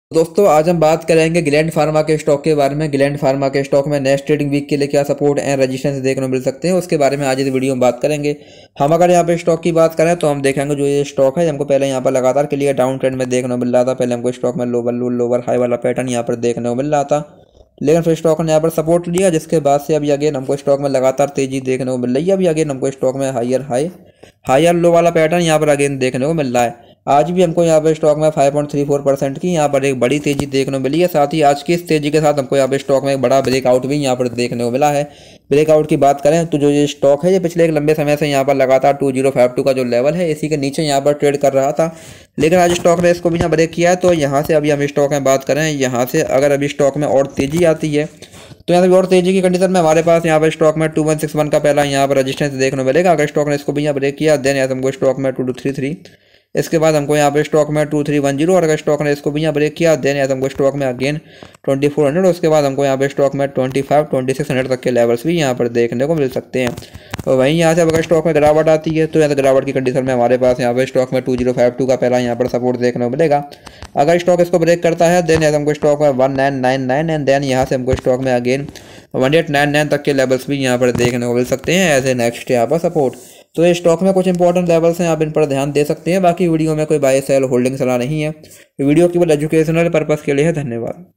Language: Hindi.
दोस्तों आज हम बात करेंगे ग्लैंड फार्मा के स्टॉक के बारे में। ग्लैंड फार्मा के स्टॉक में नेक्स्ट ट्रेडिंग वीक के लिए क्या सपोर्ट एंड रेजिस्टेंस देखने को मिल सकते हैं, उसके बारे में आज इस वीडियो में बात करेंगे। हम अगर यहाँ पे स्टॉक की बात करें तो हम देखेंगे जो ये स्टॉक है हमको पहले यहाँ पर लगातार के लिए डाउन ट्रेंड में देखने को मिल रहा था। पहले हमको स्टॉक में लोअर हाई वाला पैटर्न यहाँ पर देखने को मिल रहा था, लेकिन फिर स्टॉक ने यहाँ पर सपोर्ट लिया, जिसके बाद से अभी अगेन हमको स्टॉक में लगातार तेजी देखने को मिल रही है। अभी अगेन हमको स्टॉक में हायर लो वाला पैटर्न यहाँ पर अगेन देखने को मिल रहा है। आज भी हमको यहाँ पे स्टॉक में 5.34% की यहाँ पर एक बड़ी तेजी देखने को मिली है। साथ ही आज की इस तेजी के साथ हमको यहाँ पे स्टॉक में एक बड़ा ब्रेकआउट भी यहाँ पर देखने को मिला है। ब्रेकआउट की बात करें तो जो ये स्टॉक है ये पिछले एक लंबे समय से यहाँ पर लगातार 2052 का जो लेवल है इसी के नीचे यहाँ पर ट्रेड कर रहा था, लेकिन आज स्टॉक ने इसको भी यहाँ ब्रेक किया है। तो यहाँ से अभी हम स्टॉक में बात करें, यहाँ से अगर अभी स्टॉक में और तेजी आती है तो यहाँ से और तेजी की कंडीशन में हमारे पास यहाँ पर स्टॉक में 2161 का पहला यहाँ पर रजिस्टेंस देखने को मिलेगा। अगर स्टॉक ने इसको भी यहाँ ब्रेक किया देन यहाँ से हमको स्टॉक में 2233, इसके बाद हमको यहाँ पे स्टॉक में 2310, और अगर स्टॉक ने इसको भी यहाँ ब्रेक किया देन यहाँ हमको स्टॉक में अगेन 2400, उसके बाद हमको यहाँ पे स्टॉक में 2600 तक के लेवल्स भी यहाँ पर देखने को मिल सकते हैं। तो वहीं यहाँ से अगर स्टॉक में गिरावट आती है तो यहाँ से गिरावट की कंडीशन में हमारे पास यहाँ पे स्टॉक में 2052 का पहला यहाँ पर सपोर्ट देखने को मिलेगा। अगर स्टॉक इसको ब्रेक करता है देन यहाँ से हमको स्टॉक में 1999 एंड देन यहाँ से हमको स्टॉक में अगेन 1899 तक के लेवल्स भी यहाँ पर देखने को मिल सकते हैं एज ए नेक्स्ट यहाँ पर सपोर्ट। तो ये स्टॉक में कुछ इंपॉर्टेंट लेवल्स हैं, आप इन पर ध्यान दे सकते हैं। बाकी वीडियो में कोई बाय सेल होल्डिंग सलाह नहीं है, वीडियो केवल एजुकेशनल पर्पस के लिए है। धन्यवाद।